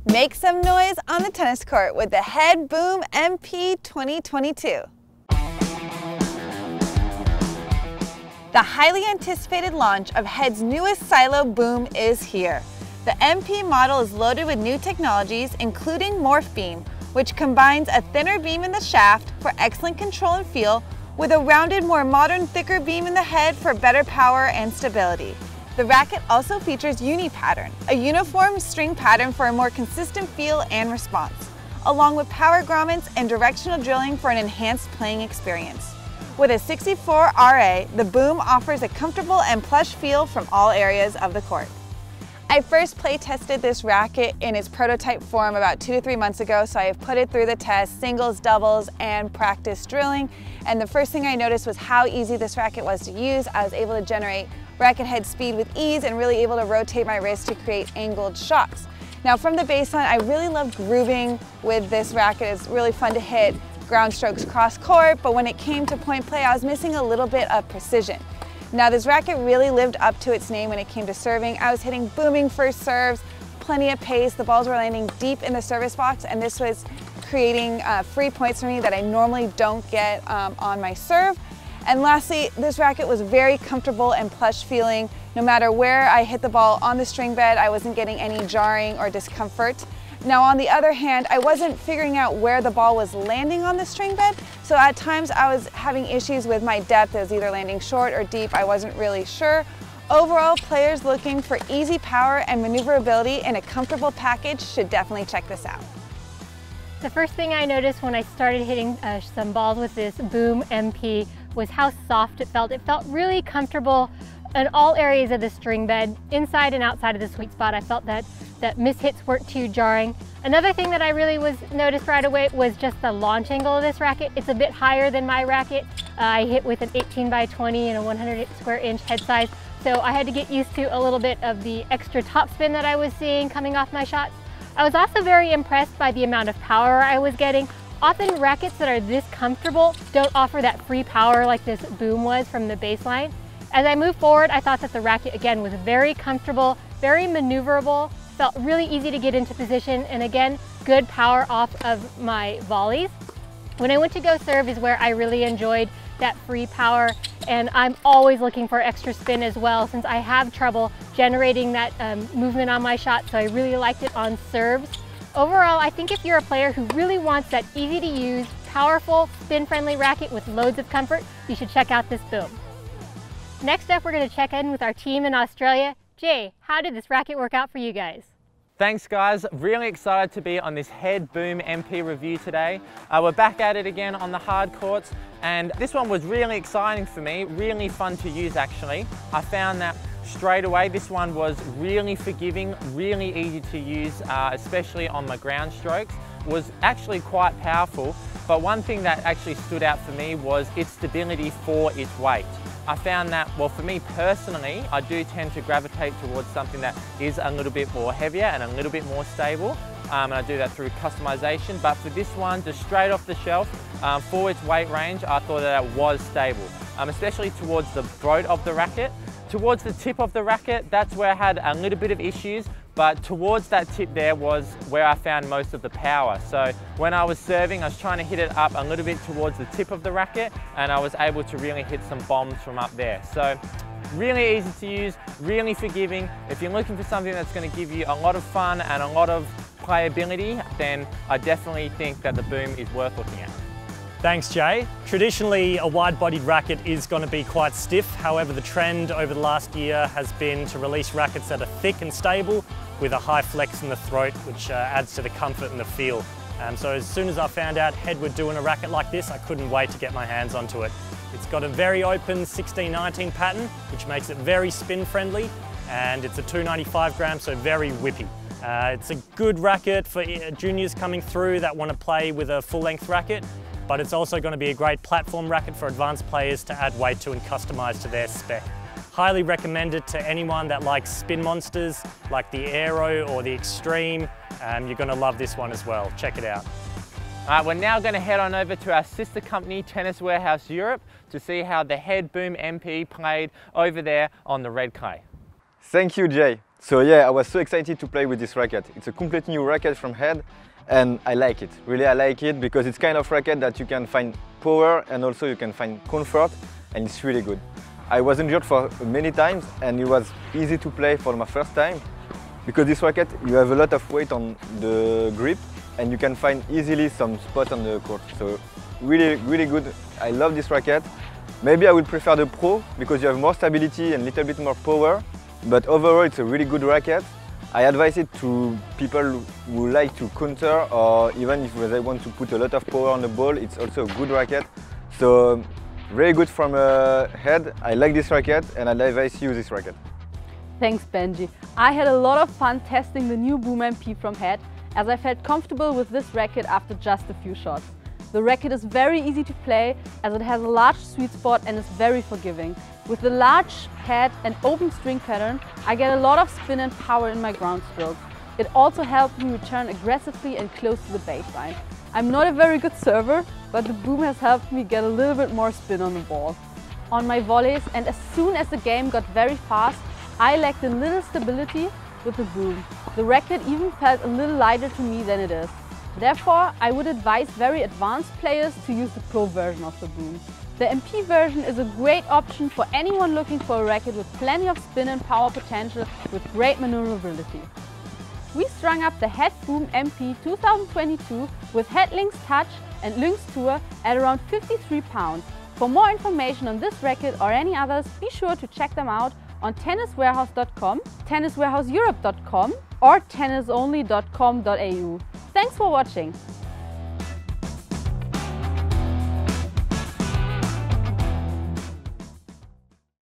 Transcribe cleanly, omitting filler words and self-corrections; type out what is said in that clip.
Make some noise on the tennis court with the Head Boom MP 2022. The highly anticipated launch of Head's newest silo boom is here. The MP model is loaded with new technologies, including Morph Beam, which combines a thinner beam in the shaft for excellent control and feel, with a rounded, more modern, thicker beam in the head for better power and stability. The racket also features uni pattern, a uniform string pattern for a more consistent feel and response, along with power grommets and directional drilling for an enhanced playing experience. With a 64 RA, the boom offers a comfortable and plush feel from all areas of the court. I first play tested this racket in its prototype form about 2 to 3 months ago, so I have put it through the test, singles, doubles, and practice drilling. And the first thing I noticed was how easy this racket was to use. I was able to generate racket head speed with ease and really able to rotate my wrist to create angled shots. Now from the baseline, I really love grooving with this racket. It's really fun to hit ground strokes cross court, but when it came to point play, I was missing a little bit of precision. Now this racket really lived up to its name when it came to serving. I was hitting booming first serves, plenty of pace, the balls were landing deep in the service box, and this was creating free points for me that I normally don't get on my serve. And lastly, this racket was very comfortable and plush feeling. No matter where I hit the ball on the string bed, I wasn't getting any jarring or discomfort. Now on the other hand, I wasn't figuring out where the ball was landing on the string bed, so at times I was having issues with my depth. It was either landing short or deep, I wasn't really sure. Overall, players looking for easy power and maneuverability in a comfortable package should definitely check this out. The first thing I noticed when I started hitting some balls with this Boom MP was how soft it felt. It felt really comfortable in all areas of the string bed, inside and outside of the sweet spot. I felt that mishits weren't too jarring. Another thing that I really noticed right away was just the launch angle of this racket. It's a bit higher than my racket. I hit with an 18 by 20 and a 100 square inch head size, so I had to get used to a little bit of the extra topspin that I was seeing coming off my shots. I was also very impressed by the amount of power I was getting. Often rackets that are this comfortable don't offer that free power like this Boom was from the baseline. As I moved forward, I thought that the racket again was very comfortable, very maneuverable, felt really easy to get into position, and again, good power off of my volleys. When I went to go serve is where I really enjoyed that free power, and I'm always looking for extra spin as well since I have trouble generating that movement on my shot, so I really liked it on serves. Overall, I think if you're a player who really wants that easy to use, powerful, spin-friendly racket with loads of comfort, you should check out this Boom. Next up, we're going to check in with our team in Australia. Jay, how did this racket work out for you guys? Thanks guys, really excited to be on this Head Boom MP review today. We're back at it again on the hard courts, and this one was really exciting for me, really fun to use actually. I found that straight away this one was really forgiving, really easy to use, especially on my ground strokes. Was actually quite powerful, but one thing that actually stood out for me was its stability for its weight. I found that, well, for me personally, I do tend to gravitate towards something that is a little bit more heavier and a little bit more stable, and I do that through customization. But for this one, just straight off the shelf, for its weight range, I thought that it was stable, especially towards the throat of the racket. Towards the tip of the racket, that's where I had a little bit of issues, but towards that tip there was where I found most of the power. So when I was serving, I was trying to hit it up a little bit towards the tip of the racket, and I was able to really hit some bombs from up there. So really easy to use, really forgiving. If you're looking for something that's going to give you a lot of fun and a lot of playability, then I definitely think that the Boom is worth looking at. Thanks, Jay. Traditionally, a wide-bodied racket is going to be quite stiff. However, the trend over the last year has been to release rackets that are thick and stable with a high flex in the throat, which adds to the comfort and the feel. So as soon as I found out Head were doing a racket like this, I couldn't wait to get my hands onto it. It's got a very open 16-19 pattern, which makes it very spin-friendly, and it's a 295 grams, so very whippy. It's a good racket for juniors coming through that want to play with a full-length racket, but it's also going to be a great platform racket for advanced players to add weight to and customize to their spec. Highly recommend it to anyone that likes spin monsters like the Aero or the Extreme. You're going to love this one as well. Check it out. Alright, we're now going to head on over to our sister company, Tennis Warehouse Europe, to see how the Head Boom MP played over there on the red clay. Thank you, Jay. So yeah, I was so excited to play with this racket. It's a completely new racket from Head, and I like it. Really, I like it because it's kind of racket that you can find power and also you can find comfort, and it's really good. I was injured for many times and it was easy to play for my first time because this racket, you have a lot of weight on the grip and you can find easily some spot on the court. So really, really good. I love this racket. Maybe I would prefer the Pro because you have more stability and a little bit more power, but overall it's a really good racket. I advise it to people who like to counter, or even if they want to put a lot of power on the ball, it's also a good racket. So very good from Head. I like this racket and I advise you this racket. Thanks, Benji. I had a lot of fun testing the new Boom MP from Head, as I felt comfortable with this racket after just a few shots. The racket is very easy to play as it has a large sweet spot and is very forgiving. With the large head and open string pattern, I get a lot of spin and power in my ground strokes. It also helps me return aggressively and close to the baseline. I'm not a very good server, but the Boom has helped me get a little bit more spin on the ball. On my volleys, and as soon as the game got very fast, I lacked a little stability with the Boom. The racket even felt a little lighter to me than it is. Therefore, I would advise very advanced players to use the Pro version of the Boom. The MP version is a great option for anyone looking for a racket with plenty of spin and power potential with great maneuverability. We strung up the Head Boom MP 2022 with Head Lynx Touch and Lynx Tour at around 53 pounds. For more information on this racket or any others, be sure to check them out on tenniswarehouse.com, tenniswarehouseeurope.com or tennisonly.com.au. Thanks for watching!